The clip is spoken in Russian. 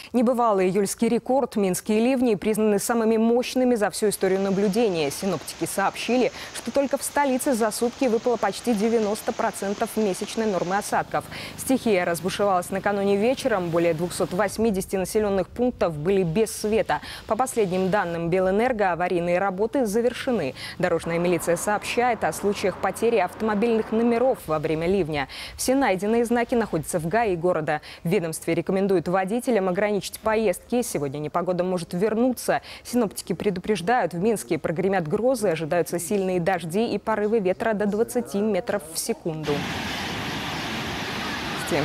Небывалый июльский рекорд. Минские ливни признаны самыми мощными за всю историю наблюдения. Синоптики сообщили, что только в столице за сутки выпало почти 90% месячной нормы осадков. Стихия разбушевалась накануне вечером. Более 280 населенных пунктов были без света. По последним данным Белэнерго, аварийные работы завершены. Дорожная милиция сообщает о случаях потери автомобильных номеров во время ливня. Все найденные знаки находятся в ГАИ города. В ведомстве рекомендуют водителям ограничить поездки. Сегодня непогода может вернуться. Синоптики предупреждают, в Минске прогремят грозы, ожидаются сильные дожди и порывы ветра до 20 метров в секунду.